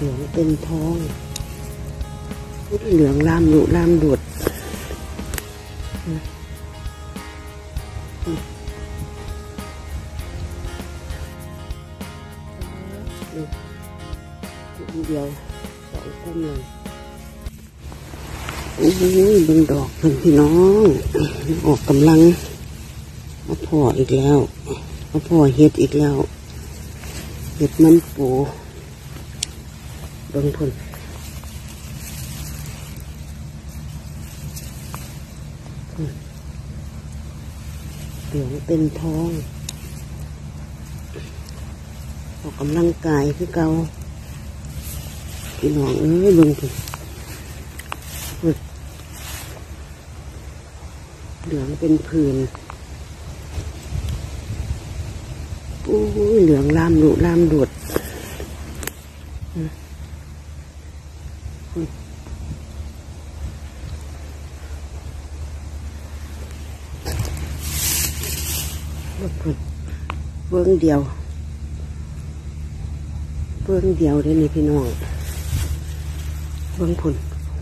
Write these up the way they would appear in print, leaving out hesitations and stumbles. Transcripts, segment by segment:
ลืองเป็นทองเหลืองลามดุลามดุดเดียวสองกุ้งเลยโอ้ยเบิ่งดอกเพิ่นพี่น้องออกกำลังมาพ่ออีกแล้วมาพ่อเห็ดอีกแล้วเห็ดมันปูเบิ่งเพิ่นเหลืองเป็นทองออกกำลังกายคือเก่าพี่น้องเอ้ยเบิ่งเพิ่นเหลืองเป็นผื่นโอ้ยเหลืองลามดุลามดุดเบื้องเดียวได้นี่พี่น้องเบื้องผุน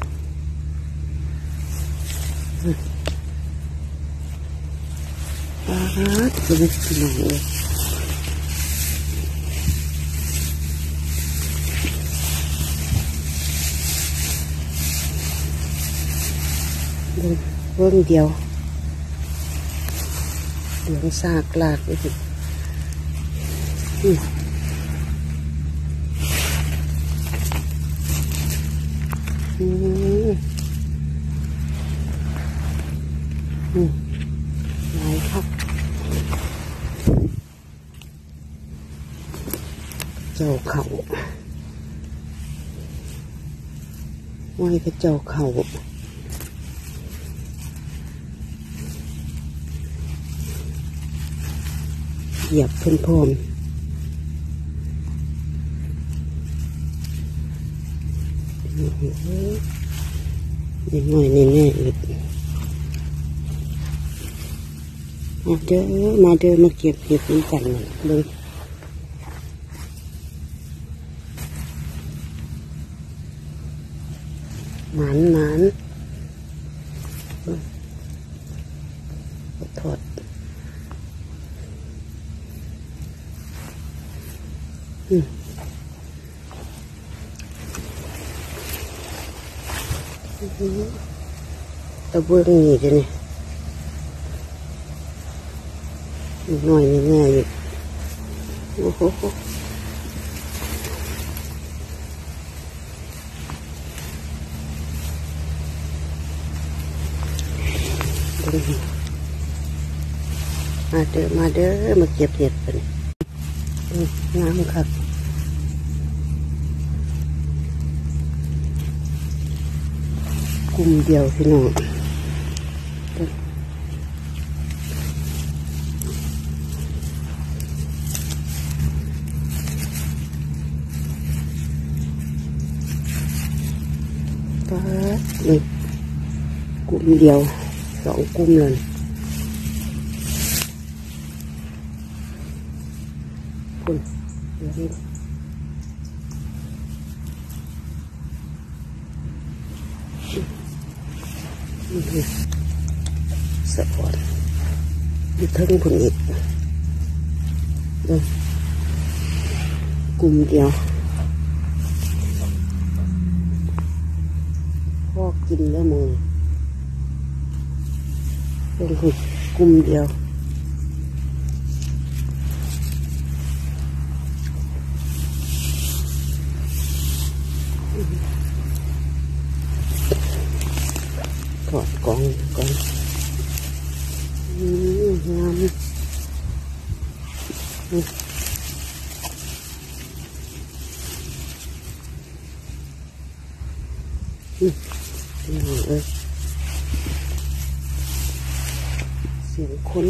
ปาดเป็นพี่น้องเลยเบื้องเดียวเหลืองซากลากไปสิหลายครับเจ้าเขาไว้กับเจ้าเขาเหยียบเพิ่นพร้อมยังหน่อยแน่ๆอีกมาเด้อมาเก็บเห็ดน้ำกันเลยหมานทอดตะเบื้องนี่จ้ะนี่หน่อยแน่ๆอยู่โอ้โหมาเด้อมาเก็บเห็ดกันงามครับกลุ่มเดียวพี่น้องนี่กลุ่มเดียวสองกลุ่มเลยคุณเดี๋ยวนี้สะอ่อนยึดทึ่งคุณอีกกลุ่มเดียวพ่อกินแล้วมึงเป็นกลุ่มเดียวถอดกองก่อนงามเสียงคน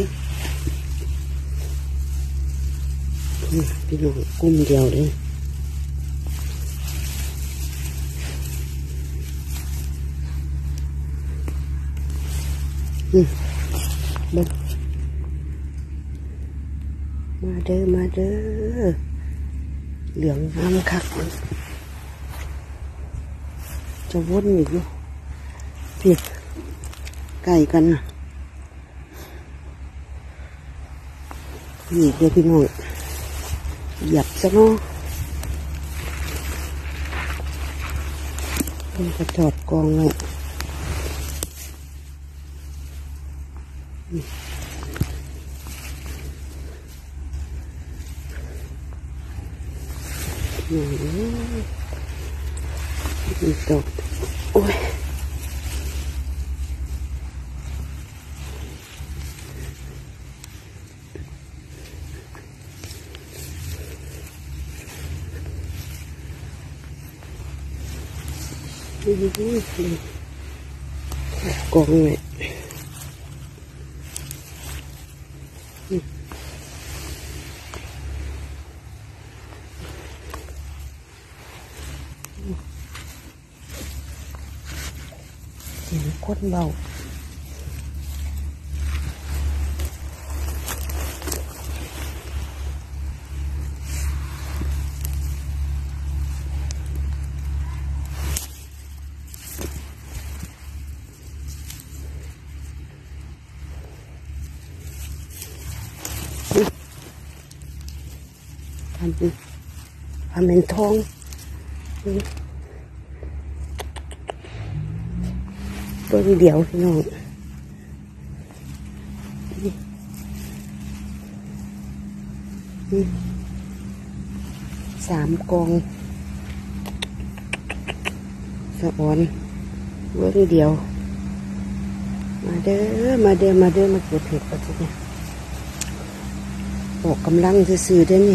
พี่น้องกลุ่มเดียวเลยมาเด้อเหลืองงามคักจะวนอีกอยู่พี่ไก่กันนะนี่เดี๋ยวพี่น้องหยับซะเนาะมันก็จอดกองเลยนี่ตกโอ้ยกองเลยเสียงคนเบาทำเป็นทองตัวเดียวพี่น้อง3 กองสะอ่อนเวิ้งเดียวมาเด้อมาเก็บเห็ดปัจจุบันออกกำลังซื้อได้นี่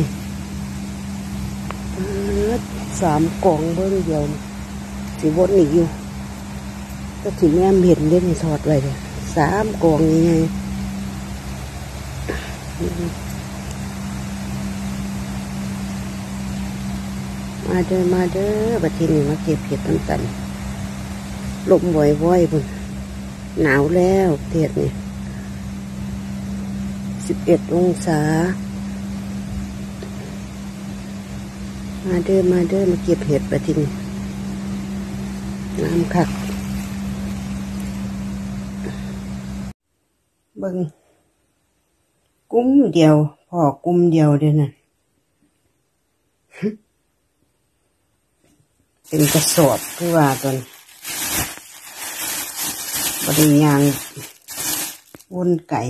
3 กองเบิ้งเดียวสิวนอีกอยู่ก็ถึงแม่เห็นได้ในทอดไว้เลย3 กองนี่ไงมาเด้อบัดทีนี้มาเก็บเห็ดตั้งแต่ลมบ่อยๆพุ่นหนาวแล้วเทียดนี่11 องศามาเด้อมาเก็บเห็ดบัดทีนี้น้ำคักเบิ่งกุ้มเดียวพอกุ้มเดียวเด้อน่ะเป็นกระสอบคือว่าตอนบริยางวนไก่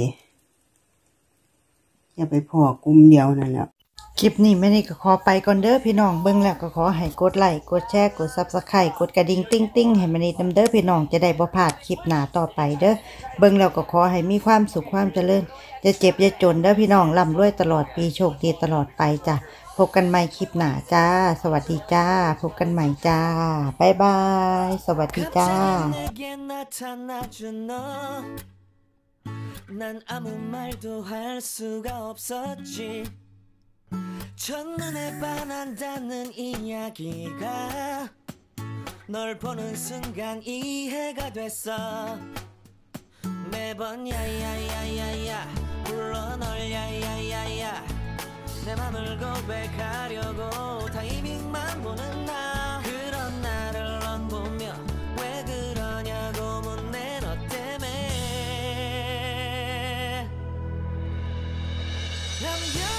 อย่าไปพอกุ้มเดียวนั่นแหละคลิปนี้ไม่ได้ก็ขอไปก่อนเด้อพี่น้องเบิ่งแล้วก็ขอให้กดไลค์กดแชร์กด Subscribe กดกระดิ่งติ้งให้มันนี่นำเด้อพี่น้องจะได้บ่พลาดคลิปหน้าต่อไปเด้อเบิ่งแล้วก็ขอให้มีความสุขความเจริญจะเจ็บจะจนเด้อพี่น้องร่ำรวยตลอดปีโชคดีตลอดไปจ้ะพบกันใหม่คลิปหน้าจ้าสวัสดีจ้าพบกันใหม่จ้าบ๊ายบายสวัสดีจ้า 내 맘을 고백하려고 타이밍만 보는 나 그런 나를 넌 보며 왜 그러냐고 묻네 너 때문에